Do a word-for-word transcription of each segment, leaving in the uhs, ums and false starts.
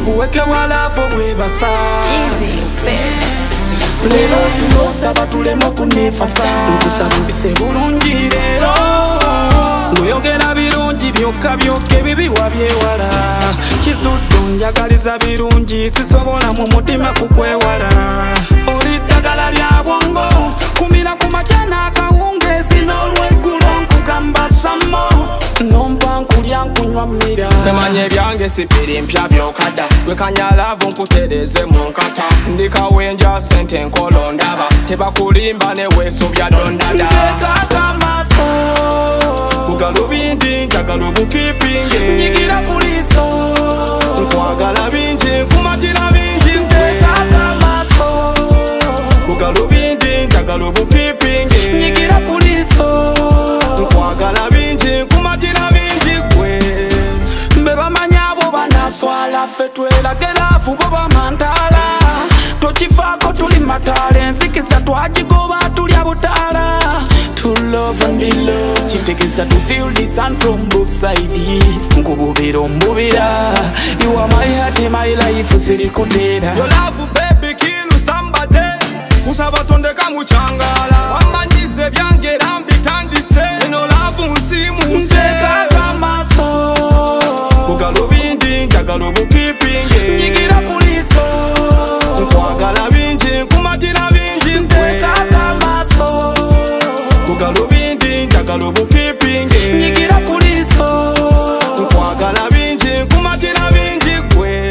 uweke walafu bwebasa lero tulosaba tulemo kunefasa nkusaba mpise bulungi lero ngoyogera birungi byokka byokka ebibi wabyewala kizudde onjagaliza birungi sisobola mu mutima kukwewala oli ddagala lya bwongo kumira ku makya n'akawungeezi n'olweggulo nkugamba samo nompa nkulya nkunywa mmira temanya ebyange sipiri mpya byokadda lwekanya laavu nkutereze mu nkata ndikawenja sente nkolo ndaba tebakulimba neweesobya dondada bugalo bindi njagala obukipinge nyigira kuliso nkwagala bingi nkumatira bingi nkwetaaga maaso bugalo bindi njagala obukipinge nyigira kuliso nkwagala bingi nkumatira bingi gwe mbe bamanya abo banaswala ffe tweragerafu bo bamantaala tokifaako tuli mataala enzikiza twagigoba tulya butaala to love and be love chitegeza to feel the sun from both sides nkububira ombubira you are my heart and my life sirikundera your love baby kill somebody usaba tondeka muchangala wamanyize byange rambitandise eno love nsimu nseka kamaso bugalo bindi njagala obukipinge nyigira kuliso nkwagala bingi nkumatira bingi nteka kamaso bugalo bindi njagala obukipinge nyigira kuliso nkwagala bingi nkumatira bingi gwe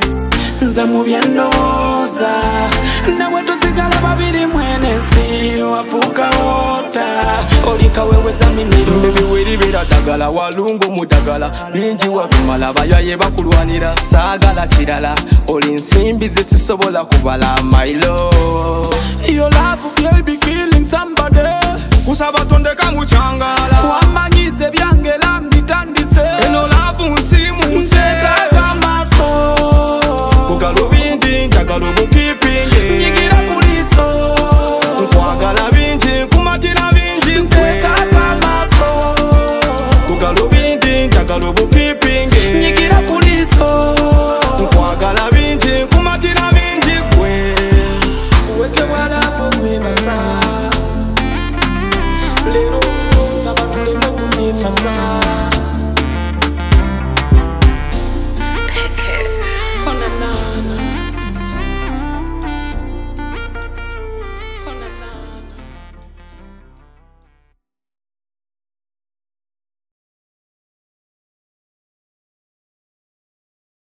nze mu byendowooza nawe tusigala babiri mwenesi wafuuka wota olikaweweza mimiro biwiri biradagala walungu mudagala bingi wabimala baywaye bakulwanira saagala kirala oli nsimbi zisisobola kubala my love your love baby killing somebody usaba tondeka muchangala wamanyize byange lambitandise eno love nsimu nseka kamaso bugalo bindi njagala obukipinge nyigira kuliso nkwagala bingi nkumatira bingi nteka kamaso bugalo bindi njagala obukipinge nyigira kuliso nkwagala bingi nkumatira bingi gwe uweke walafu bwebasa lero naba tulimo kunefasa